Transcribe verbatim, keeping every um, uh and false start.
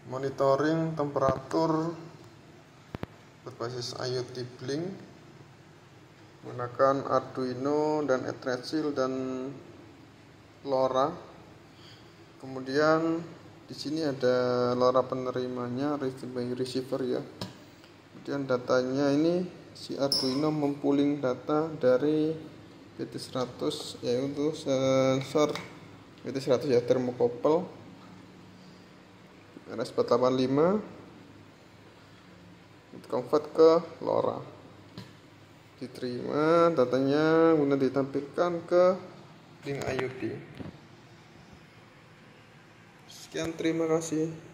monitoring temperatur berbasis IoT Blink menggunakan Arduino dan Ethernet dan LoRa. Kemudian di sini ada LoRa penerimanya, receiver ya. Kemudian datanya ini si Arduino mempuling data dari B T seratus yaitu sensor B T seratus ya, thermocouple R S empat delapan lima, convert ke LoRa, diterima datanya kemudian ditampilkan ke Blink IoT. Sekian, terima kasih.